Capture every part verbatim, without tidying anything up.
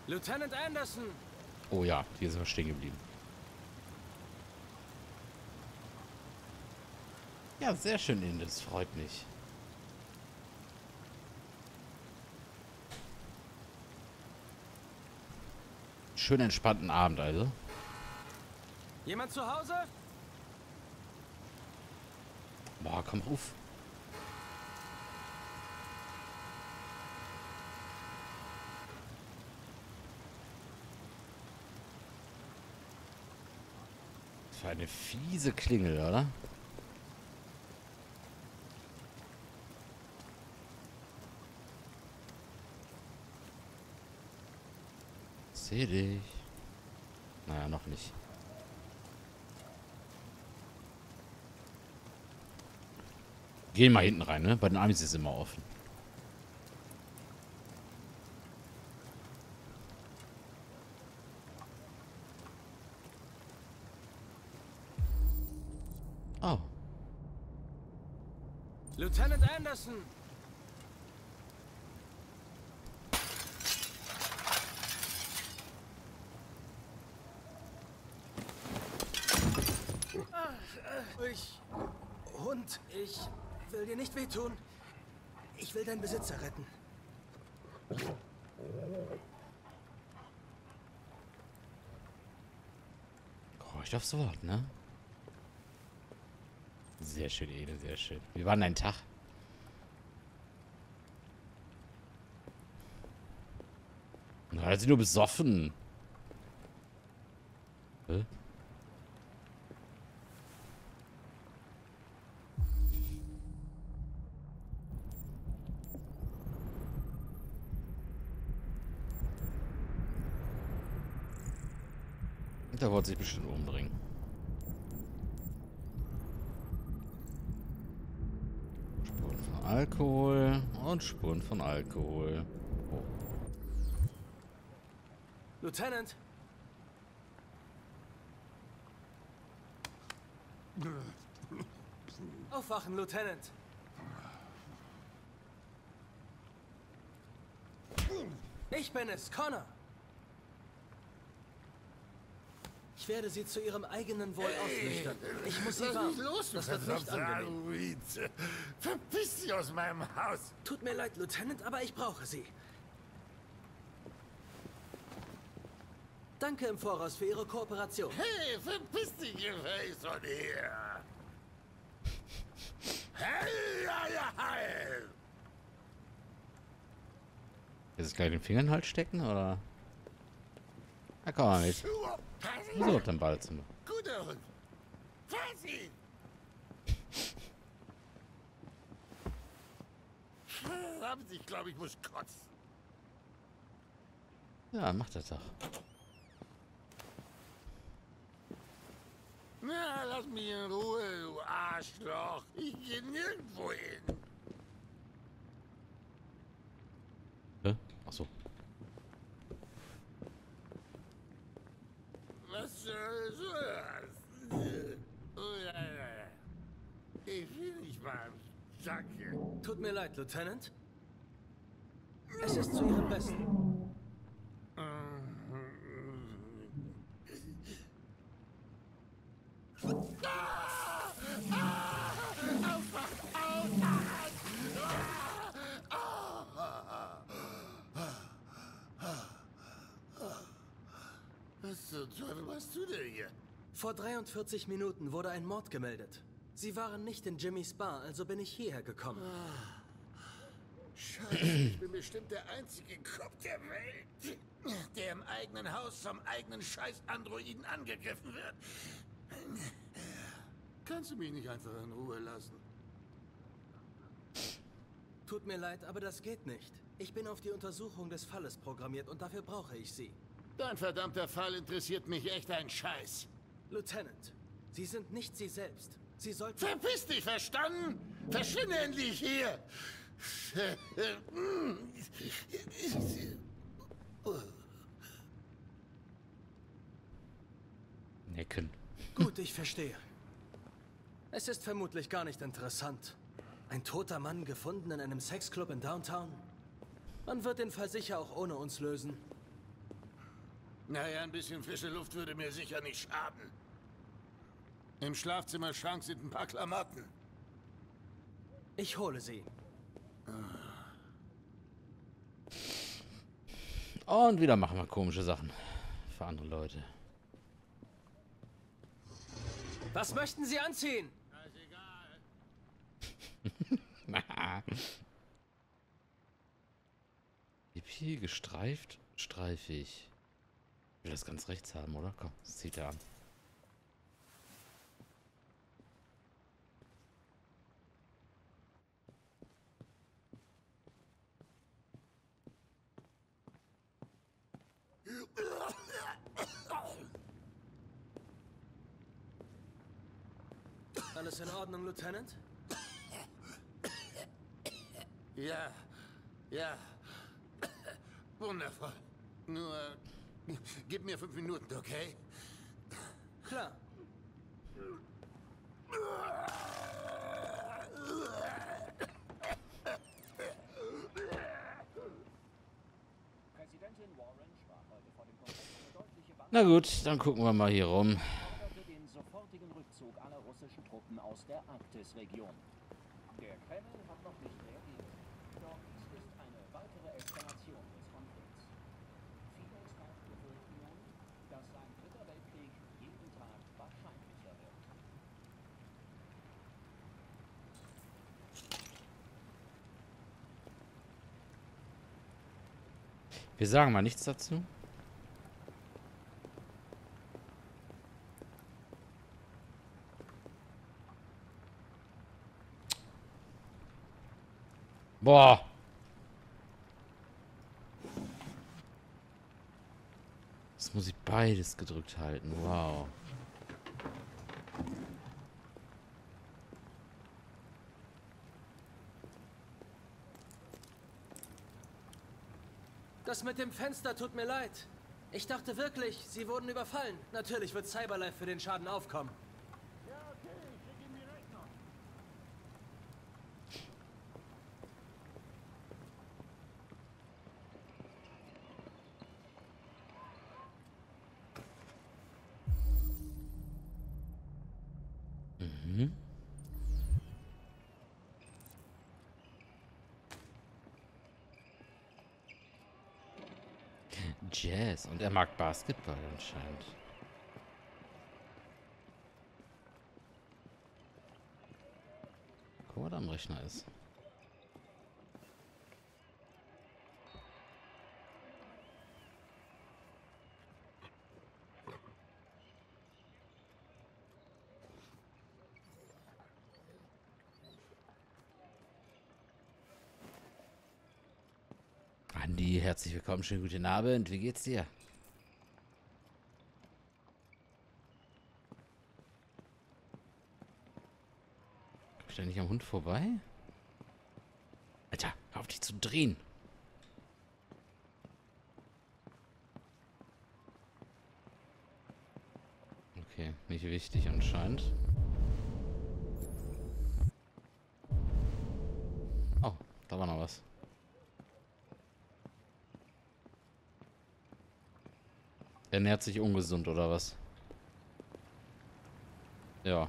Lieutenant Anderson! Oh ja, hier sind wir stehen geblieben. Ja, sehr schön, Inde. Das freut mich. Schön entspannten Abend, also. Jemand zu Hause? Boah, komm ruf. Für eine fiese Klingel, oder? Seh dich. Naja, noch nicht. Gehen mal hinten rein, ne? Bei den Amis ist es immer offen. Oh. Lieutenant Anderson! Ich... Hund, ich will dir nicht wehtun. Ich will deinen Besitzer retten. Gehorcht aufs Wort, ne? Sehr schön, Ede, sehr schön. Wie war denn dein Tag? Na, da sind nur besoffen. Hä? Der wollte sich bestimmt umbringen. Spuren von Alkohol und Spuren von Alkohol. Oh. Lieutenant! Aufwachen, Lieutenant! Ich bin es, Connor! Ich werde sie zu ihrem eigenen Wohl ausnüchtern. Ich muss sie warnen. Los, Das wird nicht angenehm. Reed. Verpiss dich aus meinem Haus. Tut mir leid, Lieutenant, aber ich brauche sie. Danke im Voraus für Ihre Kooperation. Hey, verpiss dich, ihr Face von hier. Hey, ja, ja, hey. Ist es gleich den Finger in den Hals stecken, oder? Ja, kann man nicht. So, dann bald zum. Guter Hund. Fass ihn. Haben Sie, ich glaube, ich muss kotzen. Ja, macht das doch. Na, lass mich in Ruhe, du Arschloch. Ich gehe nirgendwo hin. Hä? Achso. Was soll das? Oh, ja, ja. Ich will nicht mal am Sacke. Tut mir leid, Lieutenant. Es ist zu Ihrem Besten. Was zur Teufel machst du denn hier? Vor dreiundvierzig Minuten wurde ein Mord gemeldet. Sie waren nicht in Jimmys Bar, also bin ich hierher gekommen. Scheiße, ich bin bestimmt der einzige Kopf der Welt, der im eigenen Haus vom eigenen Scheiß-Androiden angegriffen wird. Kannst du mich nicht einfach in Ruhe lassen? Tut mir leid, aber das geht nicht. Ich bin auf die Untersuchung des Falles programmiert und dafür brauche ich Sie. Dein verdammter Fall interessiert mich echt ein Scheiß. Lieutenant, Sie sind nicht Sie selbst. Sie sollten... Verpiss dich, verstanden? Verschwinde endlich hier! Necken. Gut, ich verstehe. Es ist vermutlich gar nicht interessant. Ein toter Mann gefunden in einem Sexclub in Downtown? Man wird den Fall sicher auch ohne uns lösen. Naja, ein bisschen frische Luft würde mir sicher nicht schaden. Im Schlafzimmerschrank sind ein paar Klamotten. Ich hole sie. Und wieder machen wir komische Sachen. Für andere Leute. Was möchten Sie anziehen? Scheißegal. Hippie, gestreift, streifig. Ich will das ganz rechts haben, oder? Komm, das zieht er an. Alles in Ordnung, Lieutenant? Ja, ja. Wundervoll. Nur, gib mir fünf Minuten, okay? Klar. Präsidentin Warren sprach heute vor dem Kongress eine deutliche Warnung. Na gut, dann gucken wir mal hier rum. Forderte den sofortigen Rückzug aller russischen Truppen aus der Arktisregion. Der Kreml hat noch nicht reagiert. Doch dies ist eine weitere Eskalation des Konflikts. Viele Experten befürchten nun, dass ein dritter Weltkrieg jeden Tag wahrscheinlicher wird. Wir sagen mal nichts dazu. Boah. Jetzt muss ich beides gedrückt halten. Wow. Das mit dem Fenster tut mir leid. Ich dachte wirklich, Sie wurden überfallen. Natürlich wird Cyberlife für den Schaden aufkommen. Ja, okay, ich schicke ihm die Rechnung. Mhm. Jazz. Und er mag Basketball anscheinend. Guck mal, was da am Rechner ist. Andi, herzlich willkommen, schönen guten Abend. Wie geht's dir? Komm ich da nicht am Hund vorbei? Alter, hör auf dich zu drehen. Okay, nicht wichtig anscheinend. Oh, da war noch was. Ernährt sich ungesund, oder was? Ja.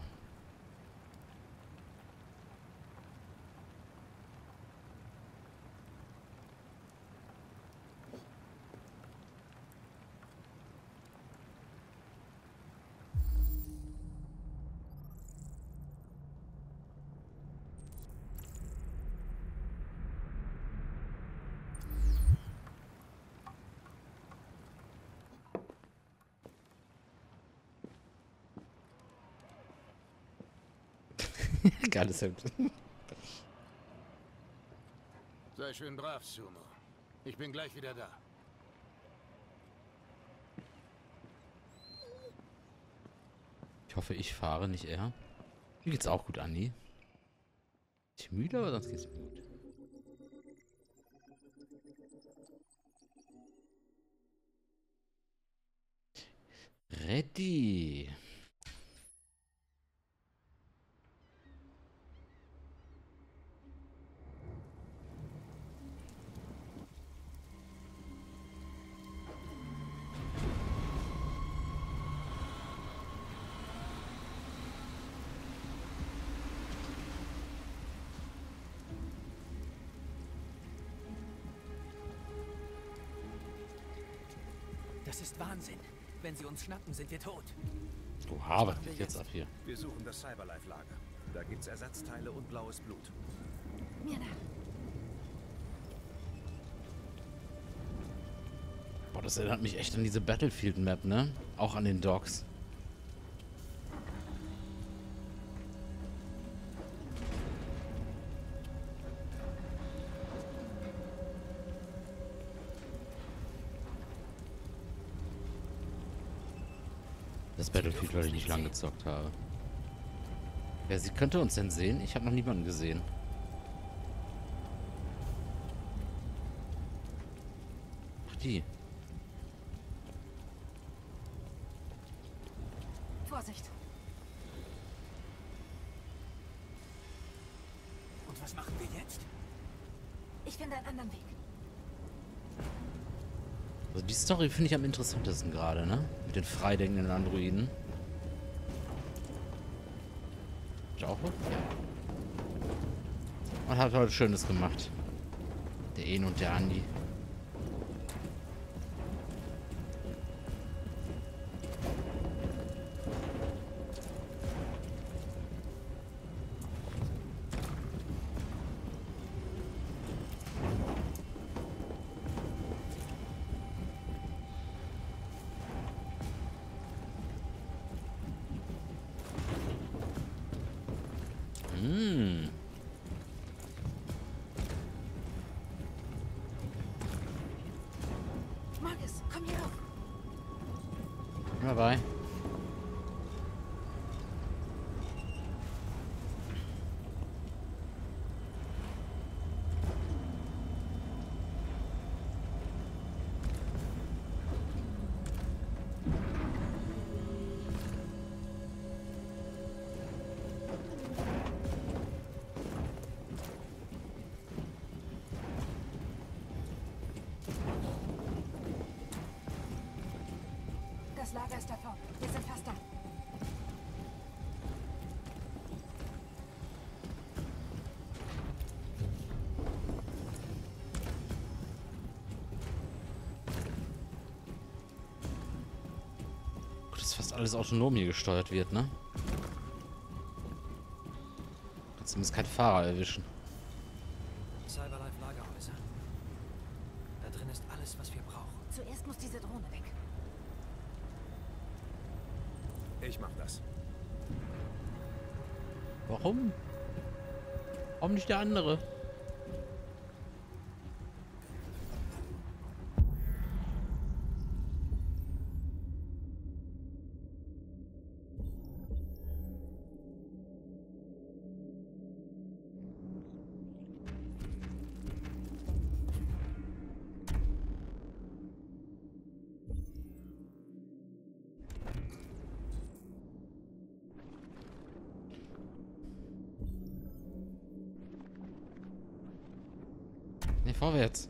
Geiles Hemd. Sei schön brav, Sumo. Ich bin gleich wieder da. Ich hoffe, ich fahre, nicht er. Mir geht's auch gut, Andi. Ich bin müde, aber sonst geht's mir gut. Ready. Das ist Wahnsinn. Wenn sie uns schnappen, sind wir tot. Oha, was geht jetzt ab hier? Wir suchen das Cyberlife-Lager. Da gibt's Ersatzteile und blaues Blut. Mir nach. Boah, das erinnert mich echt an diese Battlefield-Map, ne? Auch an den Docks. Das Battlefield, weil ich nicht lang gezockt habe. Wer sie könnte uns denn sehen? Ich habe noch niemanden gesehen. Ach, die. Vorsicht. Und was machen wir jetzt? Ich finde einen anderen Weg. Also die Story finde ich am interessantesten gerade, ne? Mit den freidenkenden Androiden. Ist auch gut? Ja. Man hat heute Schönes gemacht. Der En und der Andi. Hm. Marcus, komm hier rauf. Dabei. Das Lager ist da vorne. Wir sind fast da. Gut, dass fast alles autonom hier gesteuert wird, ne? Kannst zumindest keinen Fahrer erwischen. Cyberlife Lagerhäuser. Da drin ist alles, was wir brauchen. Zuerst muss diese Drohne weg. Ich mach das. Warum? Warum nicht der andere? Ne, vorwärts.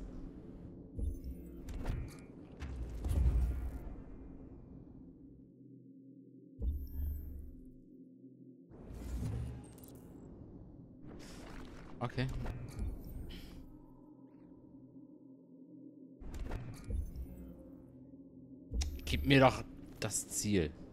Okay. Gib mir doch das Ziel.